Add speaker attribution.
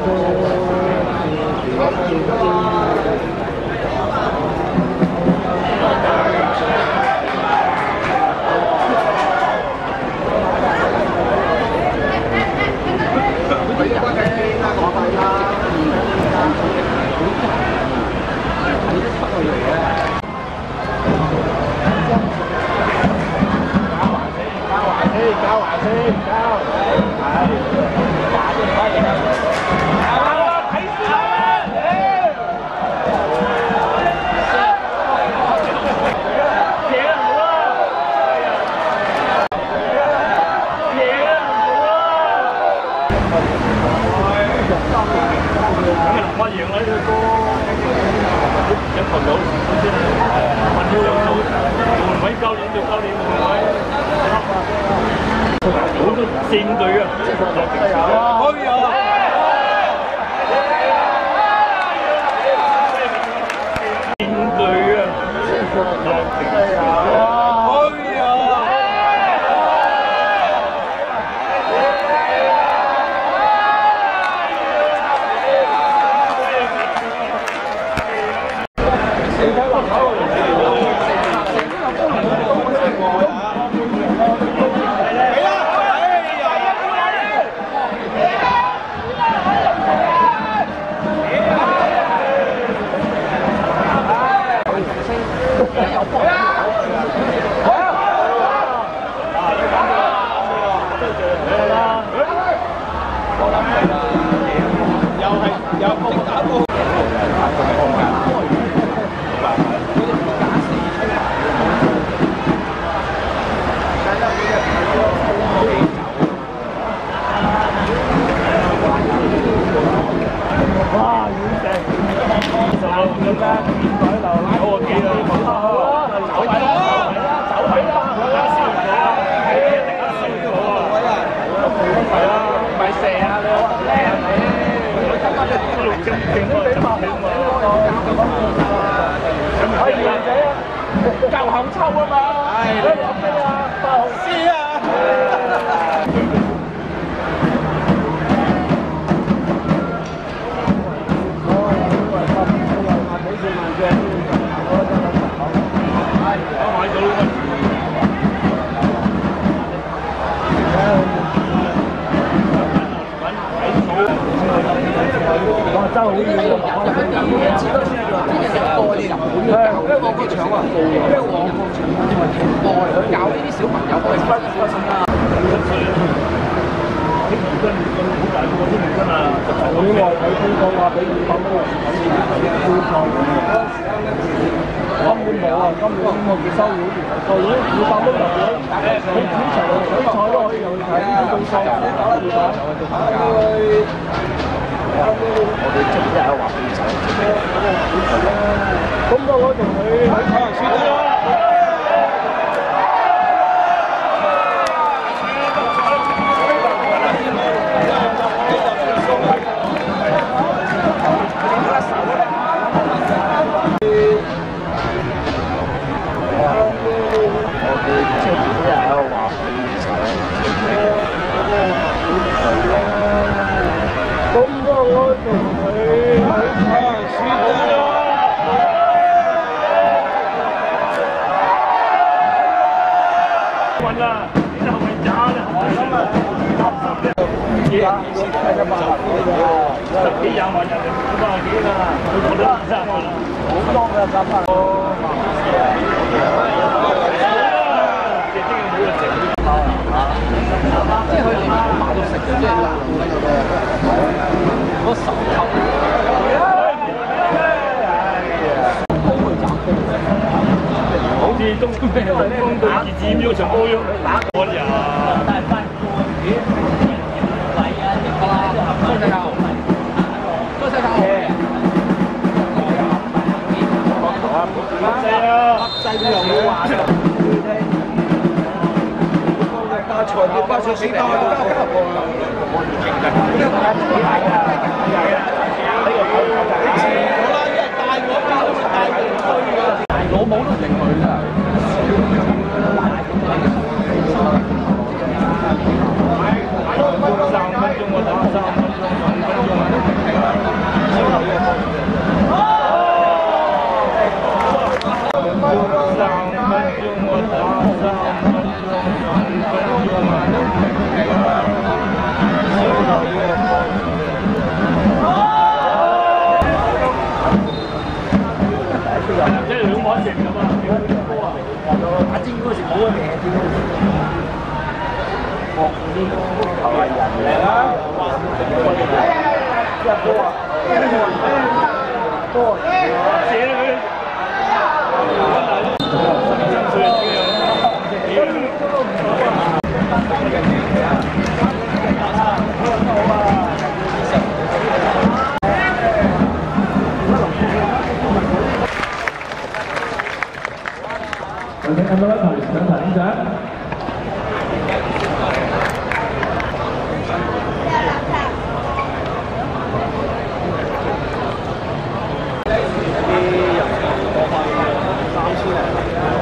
Speaker 1: 線隊啊！可以啊！線隊啊！可以啊！舊口臭啊嘛，係啊，8號 C 啊。哇！真係好遠喎，香港個場啊，香港個場因為停播嚟，佢教呢啲小朋友可以分心啊。我啲外體推廣話俾200蚊今年冇啊，今年我結收會員，舊年200蚊入會，你主場水彩都可以入去睇，中心我哋即係有話俾你睇，咁我同佢喺海洋書店啦。10幾20萬人嚟，30幾啦，佢攞到23萬，好多㗎3萬。即係冇人食啲包啊！即係佢哋買到食嘅，即係爛嗰手抽。好似中隊自佔咗場波咁打過人。巴塞死包都交交過啦。呢個大自己係啊，呢個好啦，因為大我包好似大我推嘅，大我冇都認佢㗎。3分鐘我打3分鐘，5分鐘。 嗰時冇嘅名，國啲球藝人嚟啦，一波啊，多寫佢。
Speaker 2: 有請咁多位球員上台領獎。
Speaker 1: 啲人多翻3000零。